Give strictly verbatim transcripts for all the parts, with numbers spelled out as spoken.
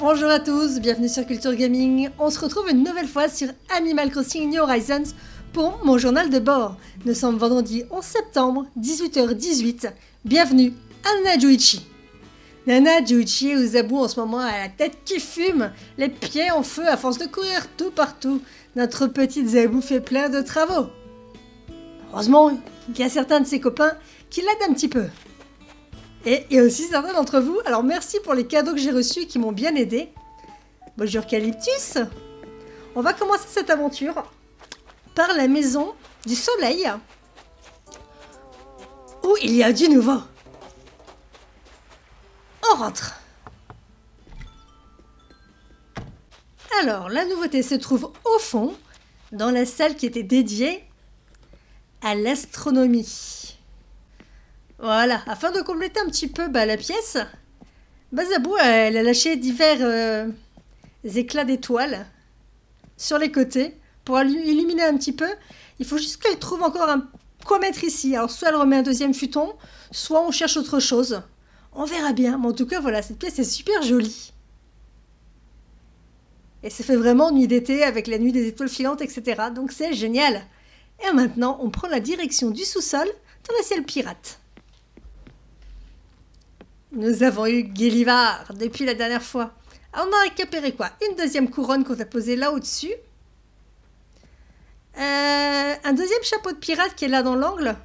Bonjour à tous, bienvenue sur Culture Gaming. On se retrouve une nouvelle fois sur Animal Crossing New Horizons pour mon journal de bord. Nous sommes vendredi onze septembre, dix-huit heures dix-huit. Bienvenue à Nana Juichi. Nana Juichi et Zabu en ce moment à la tête qui fume, les pieds en feu à force de courir tout partout. Notre petite Zabu fait plein de travaux. Heureusement, il y a certains de ses copains qui l'aident un petit peu. Et il y a aussi certains d'entre vous, alors merci pour les cadeaux que j'ai reçus et qui m'ont bien aidé. Bonjour Calyptus. On va commencer cette aventure par la maison du soleil, où il y a du nouveau. On rentre. Alors, la nouveauté se trouve au fond, dans la salle qui était dédiée à l'astronomie. Voilà, afin de compléter un petit peu bah, la pièce, bah, Zabu elle a lâché divers euh, éclats d'étoiles sur les côtés pour illuminer un petit peu. Il faut juste qu'elle trouve encore un quoi mettre ici. Alors soit elle remet un deuxième futon, soit on cherche autre chose. On verra bien, mais en tout cas voilà, cette pièce est super jolie. Et ça fait vraiment nuit d'été avec la nuit des étoiles filantes, et cetera. Donc c'est génial. Et maintenant, on prend la direction du sous-sol dans le ciel pirate. Nous avons eu Gullivar depuis la dernière fois. Alors on a récupéré quoi? Une deuxième couronne qu'on a posée là au-dessus. Euh, un deuxième chapeau de pirate qui est là dans l'angle.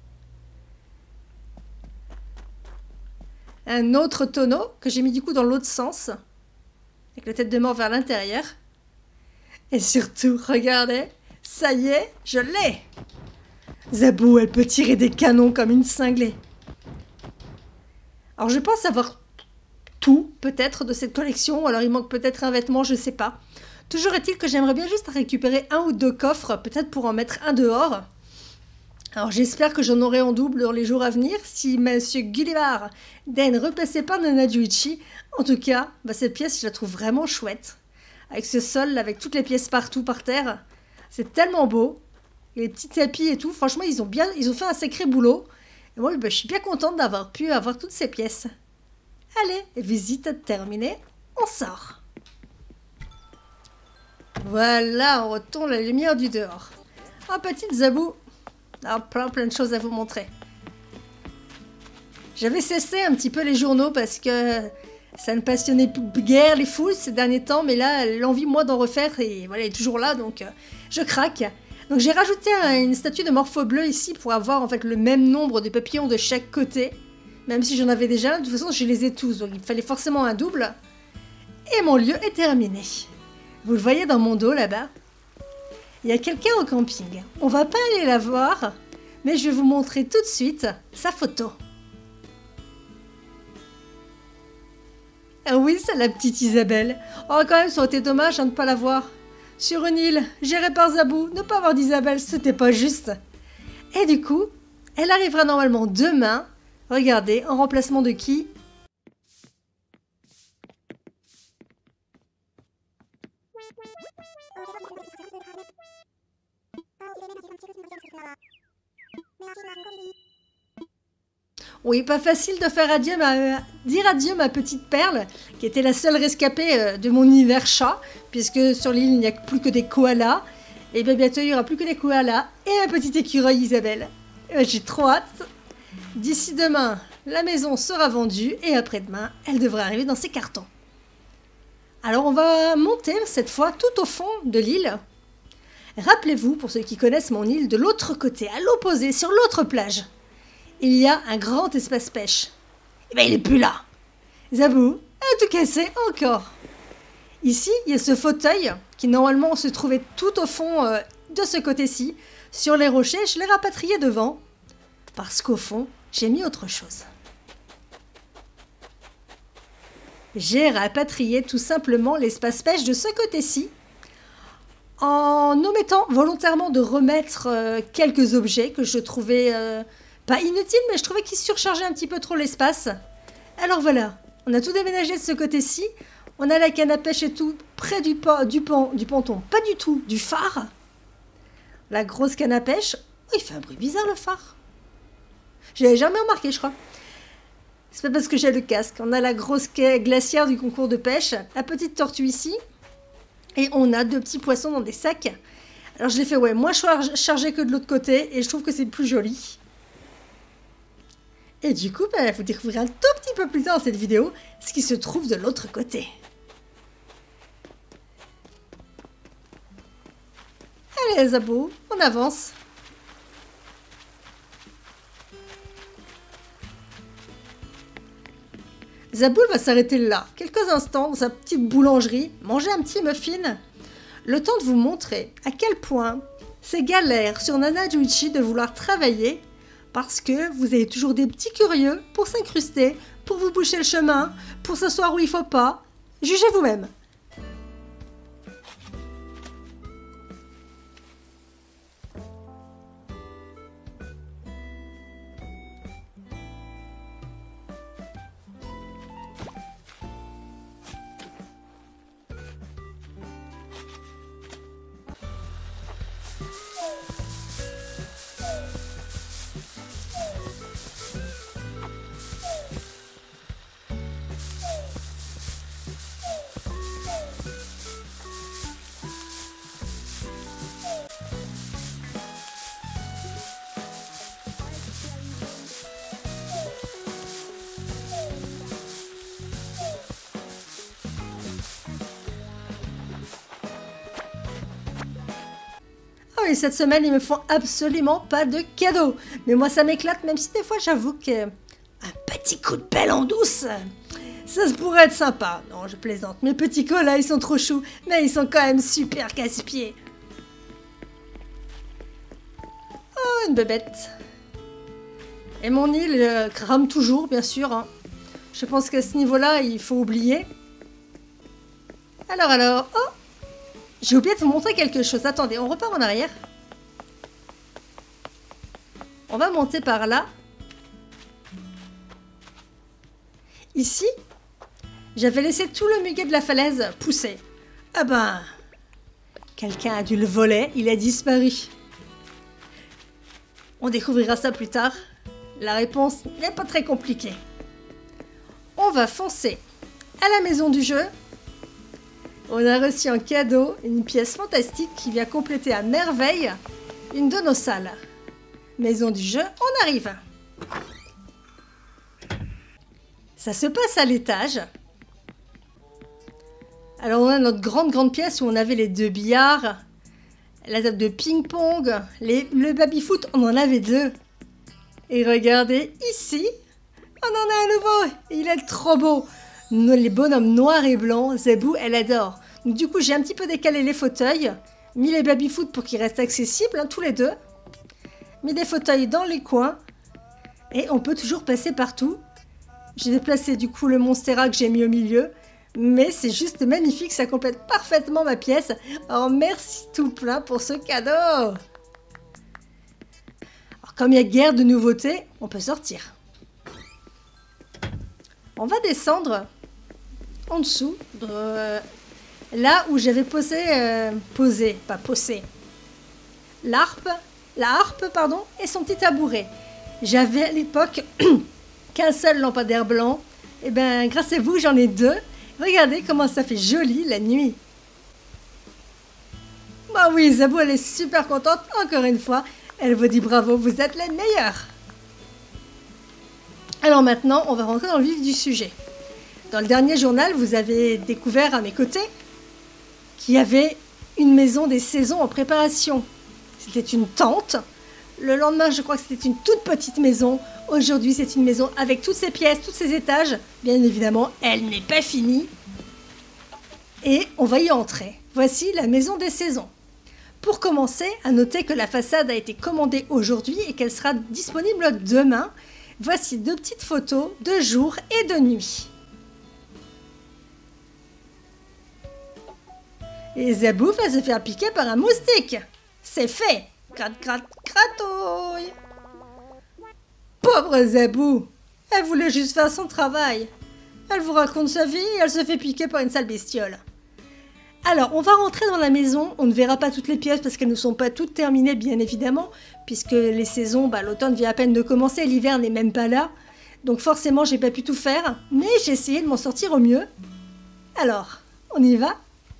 Un autre tonneau que j'ai mis du coup dans l'autre sens. Avec la tête de mort vers l'intérieur. Et surtout, regardez, ça y est, je l'ai. Zabu, elle peut tirer des canons comme une cinglée. Alors je pense avoir tout, peut-être, de cette collection, ou alors il manque peut-être un vêtement, je sais pas. Toujours est-il que j'aimerais bien juste récupérer un ou deux coffres, peut-être pour en mettre un dehors. Alors j'espère que j'en aurai en double dans les jours à venir, si Monsieur Gullivar daigne replacer par Nana Juichi. En tout cas, bah, cette pièce, je la trouve vraiment chouette. Avec ce sol, avec toutes les pièces partout par terre. C'est tellement beau. Et les petits tapis et tout, franchement, ils ont, bien, ils ont fait un sacré boulot. Et moi, bah, je suis bien contente d'avoir pu avoir toutes ces pièces. Allez, visite terminée, on sort. Voilà, on retourne la lumière du dehors. Oh, petite Zabu. Alors, plein, plein de choses à vous montrer. J'avais cessé un petit peu les journaux parce que ça ne passionnait guère les foules ces derniers temps. Mais là, l'envie, moi, d'en refaire, et voilà, elle est toujours là, donc euh, je craque. Donc j'ai rajouté un, une statue de Morpho bleu ici pour avoir en fait le même nombre de papillons de chaque côté. Même si j'en avais déjà, de toute façon je les ai tous, donc il fallait forcément un double. Et mon lieu est terminé. Vous le voyez dans mon dos là-bas. Il y a quelqu'un au camping. On va pas aller la voir, mais je vais vous montrer tout de suite sa photo. Ah oui, c'est la petite Isabelle. Oh quand même, ça aurait été dommage hein, de ne pas la voir. Sur une île, gérée par Zabu, ne pas avoir d'Isabelle, c'était pas juste. Et du coup, elle arrivera normalement demain. Regardez, en remplacement de qui? Oui, pas facile de faire adieu, ma, dire adieu ma petite Perle, qui était la seule rescapée de mon univers chat, puisque sur l'île il n'y a plus que des koalas, et bien bientôt il n'y aura plus que des koalas, et un petit écureuil Isabelle. J'ai trop hâte. D'ici demain, la maison sera vendue, et après-demain, elle devrait arriver dans ses cartons. Alors on va monter cette fois tout au fond de l'île. Rappelez-vous, pour ceux qui connaissent mon île, de l'autre côté, à l'opposé, sur l'autre plage, il y a un grand espace pêche. Et bien il est plus là. Zabu a tout cassé encore. Ici, il y a ce fauteuil qui normalement se trouvait tout au fond euh, de ce côté-ci. Sur les rochers, je l'ai rapatrié devant. Parce qu'au fond, j'ai mis autre chose. J'ai rapatrié tout simplement l'espace pêche de ce côté-ci. En omettant volontairement de remettre euh, quelques objets que je trouvais... Euh, Pas inutile, mais je trouvais qu'il surchargeait un petit peu trop l'espace. Alors voilà, on a tout déménagé de ce côté-ci. On a la canne à pêche et tout près du, po du, pont, du ponton. Pas du tout, du phare. La grosse canne à pêche. Oh, il fait un bruit bizarre le phare. Je l'avais jamais remarqué, je crois. C'est pas parce que j'ai le casque. On a la grosse glacière du concours de pêche, la petite tortue ici, et on a deux petits poissons dans des sacs. Alors je l'ai fait, ouais, moins chargé que de l'autre côté, et je trouve que c'est plus joli. Et du coup, bah, vous découvrirez un tout petit peu plus tard dans cette vidéo ce qui se trouve de l'autre côté. Allez les abos, on avance. Zaboul va s'arrêter là, quelques instants dans sa petite boulangerie, manger un petit muffin. Le temps de vous montrer à quel point c'est galère sur Nana Juichi de vouloir travailler parce que vous avez toujours des petits curieux pour s'incruster, pour vous boucher le chemin, pour s'asseoir où il faut pas. Jugez vous-même. Ah oui, cette semaine, ils me font absolument pas de cadeaux. Mais moi, ça m'éclate, même si des fois, j'avoue que un petit coup de pelle en douce, ça se pourrait être sympa. Non, je plaisante. Mes petits colas, ils sont trop choux, mais ils sont quand même super casse-pieds. Oh, une bébête. Et mon île euh, crame toujours, bien sûr. Hein. Je pense qu'à ce niveau-là, il faut oublier. Alors, alors, oh! J'ai oublié de vous montrer quelque chose. Attendez, on repart en arrière. On va monter par là. Ici, j'avais laissé tout le muguet de la falaise pousser. Ah ben, quelqu'un a dû le voler, il a disparu. On découvrira ça plus tard. La réponse n'est pas très compliquée. On va foncer à la maison du jeu. On a reçu en cadeau une pièce fantastique qui vient compléter à merveille une de nos salles. Maison du jeu, on arrive. Ça se passe à l'étage. Alors on a notre grande grande pièce où on avait les deux billards, la table de ping-pong, les, le baby-foot, on en avait deux. Et regardez ici, on en a un nouveau, il est trop beau. Les bonhommes noirs et blancs, Zabou, elle adore. Donc, du coup, j'ai un petit peu décalé les fauteuils, mis les baby-foot pour qu'ils restent accessibles, hein, tous les deux. Mis des fauteuils dans les coins, et on peut toujours passer partout. J'ai déplacé du coup le Monstera que j'ai mis au milieu, mais c'est juste magnifique, ça complète parfaitement ma pièce. Alors merci tout plein pour ce cadeau. Alors comme il y a guère de nouveautés, on peut sortir. On va descendre en dessous, de, euh, là où j'avais posé, euh, posé, pas posé, l'harpe, la harpe, pardon, et son petit tabouret. J'avais à l'époque qu'un seul lampadaire blanc, et bien grâce à vous j'en ai deux. Regardez comment ça fait joli la nuit. Bah oui, Zabou elle est super contente, encore une fois, elle vous dit bravo, vous êtes les meilleurs. Alors maintenant, on va rentrer dans le vif du sujet. Dans le dernier journal, vous avez découvert à mes côtés qu'il y avait une maison des saisons en préparation. C'était une tente. Le lendemain, je crois que c'était une toute petite maison. Aujourd'hui, c'est une maison avec toutes ses pièces, tous ses étages. Bien évidemment, elle n'est pas finie. Et on va y entrer. Voici la maison des saisons. Pour commencer, à noter que la façade a été commandée aujourd'hui et qu'elle sera disponible demain. Voici deux petites photos de jour et de nuit. Et Zabou va se faire piquer par un moustique. C'est fait. Gratte, gratte, gratouille. Pauvre Zabou. Elle voulait juste faire son travail. Elle vous raconte sa vie et elle se fait piquer par une sale bestiole. Alors, on va rentrer dans la maison. On ne verra pas toutes les pièces parce qu'elles ne sont pas toutes terminées, bien évidemment, puisque les saisons, bah, l'automne vient à peine de commencer, l'hiver n'est même pas là. Donc forcément, j'ai pas pu tout faire, mais j'ai essayé de m'en sortir au mieux. Alors, on y va?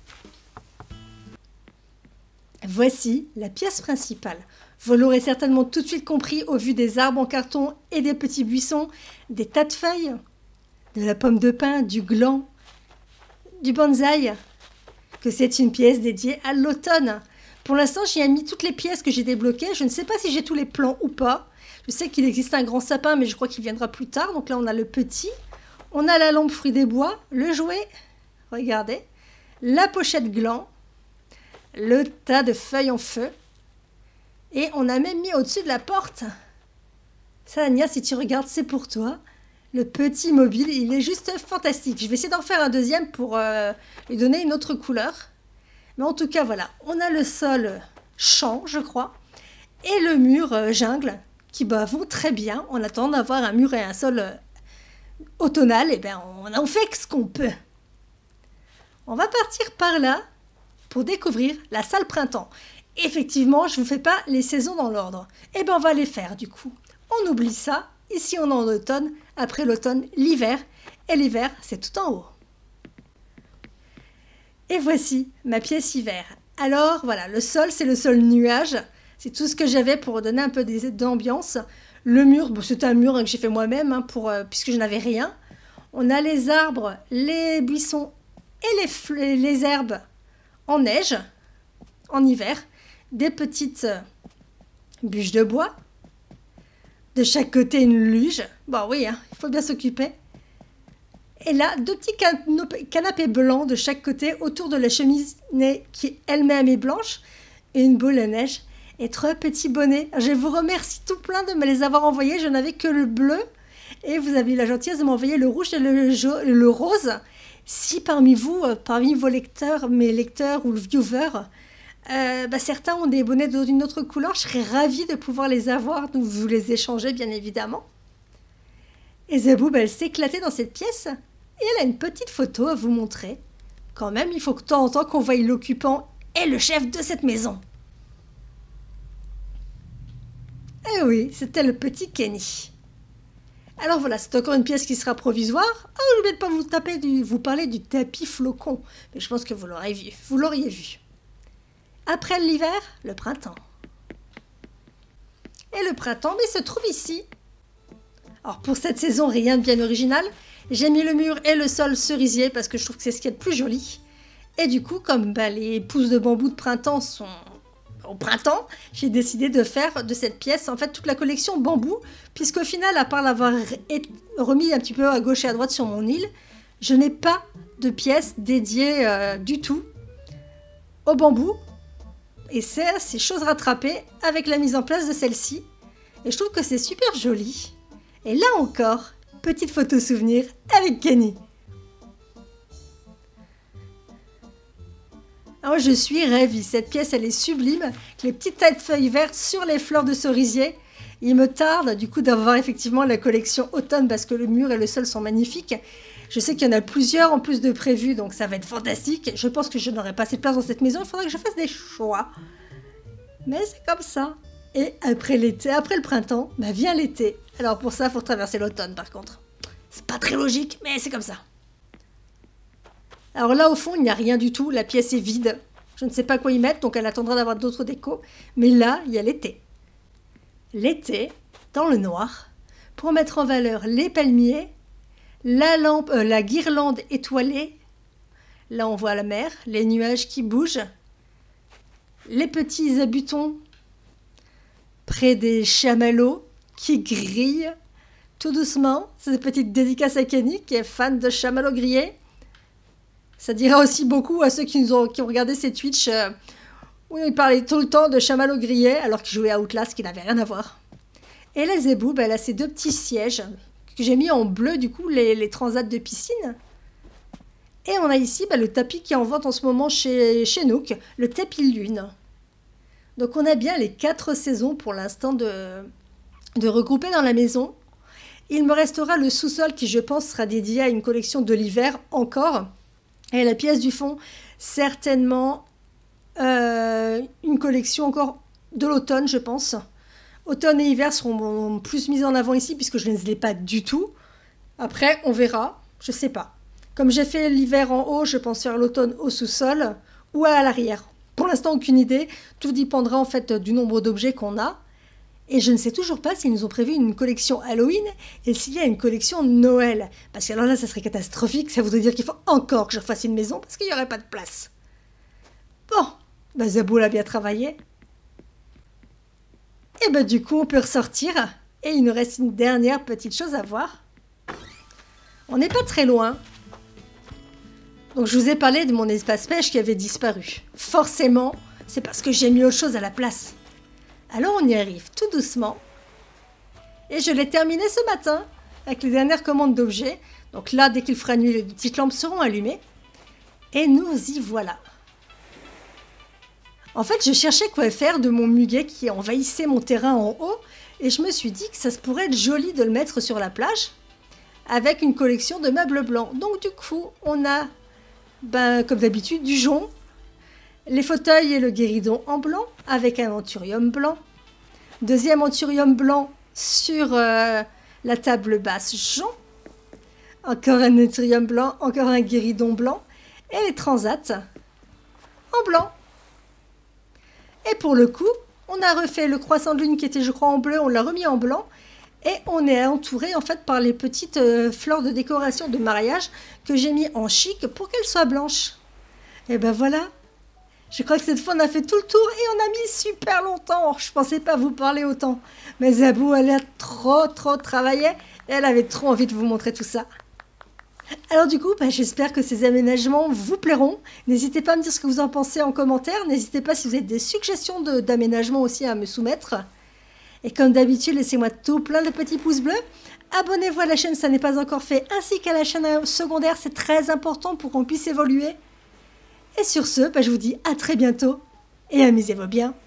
Voici la pièce principale. Vous l'aurez certainement tout de suite compris au vu des arbres en carton et des petits buissons, des tas de feuilles, de la pomme de pin, du gland, du bonsaï, que c'est une pièce dédiée à l'automne. Pour l'instant, j'y ai mis toutes les pièces que j'ai débloquées. Je ne sais pas si j'ai tous les plans ou pas. Je sais qu'il existe un grand sapin, mais je crois qu'il viendra plus tard. Donc là, on a le petit. On a la lampe fruit des bois, le jouet, regardez, la pochette gland, le tas de feuilles en feu. Et on a même mis au-dessus de la porte. Ça, Ania, si tu regardes, c'est pour toi. Le petit mobile, il est juste fantastique. Je vais essayer d'en faire un deuxième pour euh, lui donner une autre couleur. Mais en tout cas, voilà. On a le sol champ, je crois. Et le mur euh, jungle, qui bah, vont très bien. En attendant d'avoir un mur et un sol euh, automnal, et ben on en fait ce qu'on peut. On va partir par là pour découvrir la salle printemps. Effectivement, je ne vous fais pas les saisons dans l'ordre. Et ben on va les faire du coup. On oublie ça. Ici, on est en automne. Après l'automne, l'hiver. Et l'hiver, c'est tout en haut. Et voici ma pièce hiver. Alors, voilà, le sol, c'est le sol nuage. C'est tout ce que j'avais pour donner un peu d'ambiance. Le mur, bon, c'est un mur hein, que j'ai fait moi-même, hein, pour, euh, puisque je n'avais rien. On a les arbres, les buissons et les, les herbes en neige, en hiver. Des petites euh, bûches de bois. De chaque côté, une luge. Bon, oui, hein, il faut bien s'occuper. Et là, deux petits canapés, canapés blancs de chaque côté autour de la cheminée qui elle-même est blanche. Et une boule à neige. Et trois petits bonnets. Je vous remercie tout plein de me les avoir envoyés. Je n'avais que le bleu. Et vous avez eu la gentillesse de m'envoyer le rouge et le, le rose. Si parmi vous, parmi vos lecteurs, mes lecteurs ou le viewer, Euh, bah certains ont des bonnets d'une autre couleur, je serais ravie de pouvoir les avoir, donc vous les échangez bien évidemment. Et Zeboub, elle s'éclatait dans cette pièce, et elle a une petite photo à vous montrer. Quand même, il faut que de temps en temps qu'on voie l'occupant et le chef de cette maison. Eh oui, c'était le petit Kenny. Alors voilà, c'est encore une pièce qui sera provisoire. Oh, n'oubliez pas de vous, taper du, vous parler du tapis flocon, mais je pense que vous l'aurez vu, vous l'auriez vu. Après l'hiver, le printemps. Et le printemps, mais se trouve ici. Alors pour cette saison, rien de bien original. J'ai mis le mur et le sol cerisier parce que je trouve que c'est ce qui est le plus joli. Et du coup, comme bah, les pousses de bambou de printemps sont au printemps, j'ai décidé de faire de cette pièce en fait toute la collection bambou. Puisqu'au final, à part l'avoir remis un petit peu à gauche et à droite sur mon île, je n'ai pas de pièce dédiée euh, du tout au bambou. Et c'est ces choses rattrapées avec la mise en place de celle-ci. Et je trouve que c'est super joli. Et là encore, petite photo souvenir avec Kenny. Alors je suis ravie. Cette pièce, elle est sublime. Les petites têtes feuilles vertes sur les fleurs de cerisier. Il me tarde du coup d'avoir effectivement la collection automne parce que le mur et le sol sont magnifiques. Je sais qu'il y en a plusieurs en plus de prévus, donc ça va être fantastique. Je pense que je n'aurai pas assez de place dans cette maison, il faudrait que je fasse des choix. Mais c'est comme ça. Et après l'été, après le printemps, bah vient l'été. Alors pour ça, il faut traverser l'automne par contre. C'est pas très logique, mais c'est comme ça. Alors là, au fond, il n'y a rien du tout, la pièce est vide. Je ne sais pas quoi y mettre, donc elle attendra d'avoir d'autres décos. Mais là, il y a l'été. L'été, dans le noir, pour mettre en valeur les palmiers, La, lampe, euh, la guirlande étoilée, là on voit la mer, les nuages qui bougent, les petits habitants près des chamallows qui grillent tout doucement. C'est une petite dédicace à Kenny qui est fan de chamallows grillés. Ça dira aussi beaucoup à ceux qui, nous ont, qui ont regardé ces Twitch euh, où il parlait tout le temps de chamallows grillés alors qu'il jouait à Outlast qui n'avait rien à voir. Et la Zeboub, elle a ses deux petits sièges que j'ai mis en bleu, du coup, les, les transats de piscine. Et on a ici bah, le tapis qui est en vente en ce moment chez, chez Nook, le tapis lune. Donc on a bien les quatre saisons pour l'instant de, de regrouper dans la maison. Il me restera le sous-sol qui, je pense, sera dédié à une collection de l'hiver encore. Et la pièce du fond, certainement euh, une collection encore de l'automne, je pense. Automne et hiver seront plus mis en avant ici puisque je ne les ai pas du tout. Après, on verra, je sais pas. Comme j'ai fait l'hiver en haut, je pense faire l'automne au sous-sol ou à l'arrière. Pour l'instant, aucune idée. Tout dépendra en fait du nombre d'objets qu'on a. Et je ne sais toujours pas s'ils nous ont prévu une collection Halloween et s'il y a une collection Noël. Parce que alors là, ça serait catastrophique. Ça voudrait dire qu'il faut encore que je fasse une maison parce qu'il n'y aurait pas de place. Bon, bah Zabou l'a bien travaillé. Et bah du coup, on peut ressortir. Et il nous reste une dernière petite chose à voir. On n'est pas très loin. Donc je vous ai parlé de mon espace pêche qui avait disparu. Forcément, c'est parce que j'ai mis autre chose à la place. Alors on y arrive tout doucement. Et je l'ai terminé ce matin avec les dernières commandes d'objets. Donc là, dès qu'il fera nuit, les petites lampes seront allumées. Et nous y voilà. En fait, je cherchais quoi faire de mon muguet qui envahissait mon terrain en haut. Et je me suis dit que ça se pourrait être joli de le mettre sur la plage avec une collection de meubles blancs. Donc du coup, on a, ben, comme d'habitude, du jonc, les fauteuils et le guéridon en blanc avec un anthurium blanc. Deuxième anthurium blanc sur euh, la table basse jonc. Encore un anthurium blanc, encore un guéridon blanc. Et les transats en blanc. Et pour le coup, on a refait le croissant de lune qui était, je crois, en bleu, on l'a remis en blanc. Et on est entouré en fait par les petites euh, fleurs de décoration de mariage que j'ai mis en chic pour qu'elles soient blanches. Et ben voilà. Je crois que cette fois on a fait tout le tour et on a mis super longtemps. Je pensais pas vous parler autant. Mais Zabou, elle a trop trop travaillé et elle avait trop envie de vous montrer tout ça. Alors du coup, bah, j'espère que ces aménagements vous plairont. N'hésitez pas à me dire ce que vous en pensez en commentaire. N'hésitez pas si vous avez des suggestions de, d'aménagement aussi à me soumettre. Et comme d'habitude, laissez-moi tout plein de petits pouces bleus. Abonnez-vous à la chaîne si ça n'est pas encore fait, ainsi qu'à la chaîne secondaire, c'est très important pour qu'on puisse évoluer. Et sur ce, bah, je vous dis à très bientôt et amusez-vous bien.